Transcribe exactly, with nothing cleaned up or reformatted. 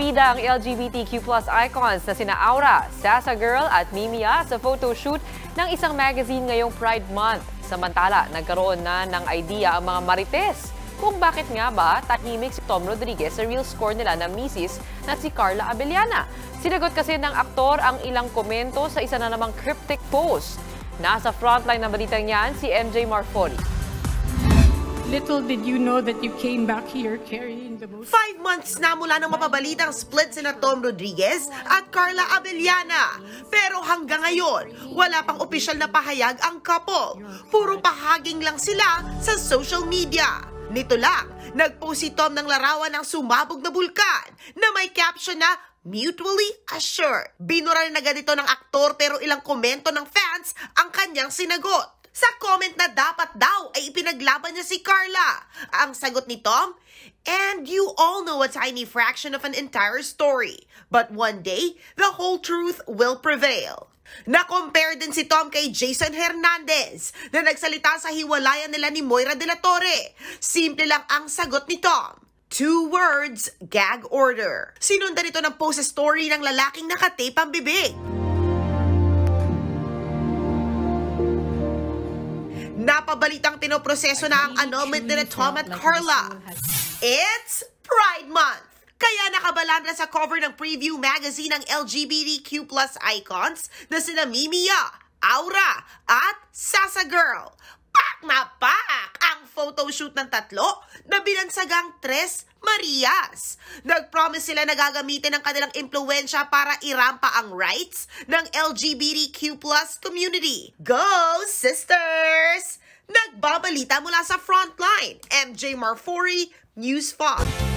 Nabida ang L G B T Q plus icons na sina Aura, Sasa Girl at Mimia sa photoshoot ng isang magazine ngayong Pride Month. Samantala, nagkaroon na ng idea ang mga marites kung bakit nga ba tahimik si Tom Rodriguez sa real score nila na misis na si Carla Abellana. Sinagot kasi ng aktor ang ilang komento sa isa na namang cryptic post. Nasa frontline ng balitang yan si M J Marfori. Little did you know that you came back here carrying the most... Five months na mula nang mapabalitang split sina Tom Rodriguez at Carla Abellana. Pero hanggang ngayon, wala pang opisyal na pahayag ang couple. Puro pahaging lang sila sa social media. Nito lang, nag-post si Tom ng larawan ng sumabog na bulkan na may caption na mutually assured. Binura na ganito ng aktor pero ilang komento ng fans ang kanyang sinagot. Sa comment na dapat daw ay ipinaglaban niya si Carla. Ang sagot ni Tom, and you all know a tiny fraction of an entire story. But one day, the whole truth will prevail. Na-compare din si Tom kay Jason Hernandez na nagsalita sa hiwalayan nila ni Moira de la Torre. Simple lang ang sagot ni Tom. Two words, gag order. Sinundan ito ng post sa story ng lalaking nakatape ang bibig. Napabalitang pinoproseso na ang annulment ni Tom at Carla. It's Pride Month! Kaya nakabalanda sa cover ng preview magazine ng L G B T Q plus icons na sina Mimia, Aura at Sasa Girl. Pak na pak ang photoshoot ng tatlo na binansagang Tres Marias. Nag-promise sila na gagamitin ang kanilang impluensya para irampa ang rights ng L G B T Q plus community. Go, sisters! Nagbabalita mula sa Frontline, M J Marfori, News five.